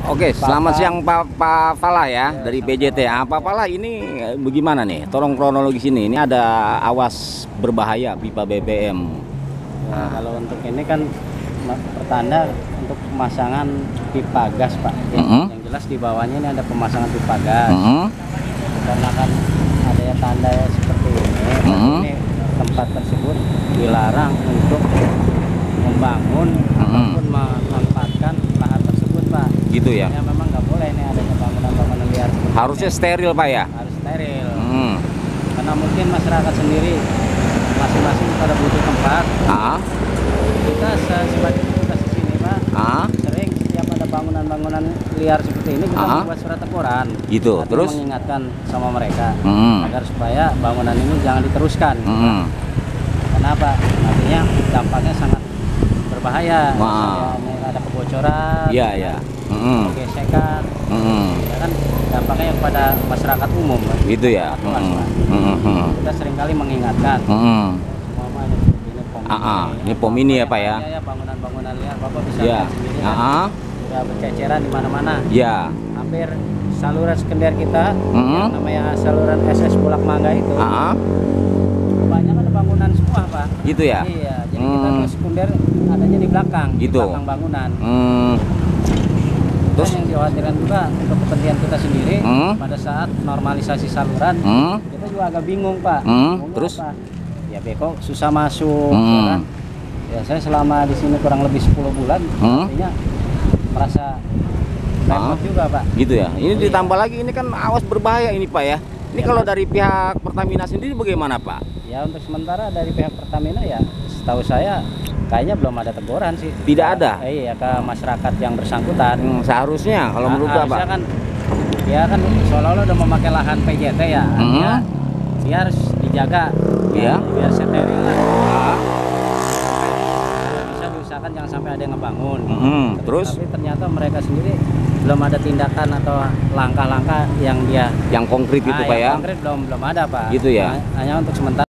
Oke, selamat siang Pak Fala ya, dari PJT. Pak Fala, ini bagaimana nih? Tolong kronologis ini. Ini ada awas berbahaya pipa BBM. Ya, kalau untuk ini kan pertanda untuk pemasangan pipa gas, Pak. Yang jelas di bawahnya ini ada pemasangan pipa gas. Karena kan ada ya tanda seperti ini. Ini tempat tersebut dilarang untuk membangun ataupun memanfaatkan lahan tersebut, Pak. Gitu ya? Ya memang nggak boleh nih adanya bangunan-bangunan liar. Harusnya steril, Pak ya? Harus steril. Karena mungkin masyarakat sendiri masing-masing pada butuh tempat. Kita sebagai petugas di sini, Pak, sering setiap ada bangunan-bangunan liar seperti ini kita membuat surat teguran. Gitu. Terus mengingatkan sama mereka agar supaya bangunan ini jangan diteruskan. Kenapa? Artinya dampaknya sangat berbahaya. Ada kebocoran. Iya. Gesekan. Ya kan dampaknya kepada masyarakat umum. Gitu ya. Kita seringkali mengingatkan. Ini POM ini ya, Pak ya? Ya, bangunan-bangunan liar Bapak bisa lihat sendiri kan. Sudah berceceran di mana-mana. Ya. Hampir saluran sekunder kita yang namanya saluran SS Bulak Mangga itu. Kebanyakan ada bangunan semua, Pak. Gitu ya? Iya, jadi kita ke sekunder adanya di belakang, gitu. Di belakang bangunan. Terus yang dikhawatirkan juga untuk kepentingan kita sendiri pada saat normalisasi saluran, kita juga agak bingung, Pak. Terus? Apa? Ya beko susah masuk, ya kan? Ya saya selama di sini kurang lebih 10 bulan, artinya merasa repot juga, Pak. Gitu ya. Ini ditambah lagi ini kan awas berbahaya ini, Pak ya. Ini kalau dari pihak Pertamina sendiri bagaimana, Pak? Ya untuk sementara dari pihak Pertamina ya setahu saya kayaknya belum ada teguran sih. Tidak ada? Iya, ke masyarakat yang bersangkutan. Seharusnya kalau menurut Bapak. Kan, ya kan seolah-olah udah memakai lahan PJT ya. Artinya dia harus dijaga, biar steril lah. Bisa diusahakan jangan sampai ada yang ngebangun. Terus? Tapi ternyata mereka sendiri belum ada tindakan atau langkah-langkah yang konkret itu, Pak ya? Konkret belum ada, Pak. Gitu ya. Hanya untuk sementara.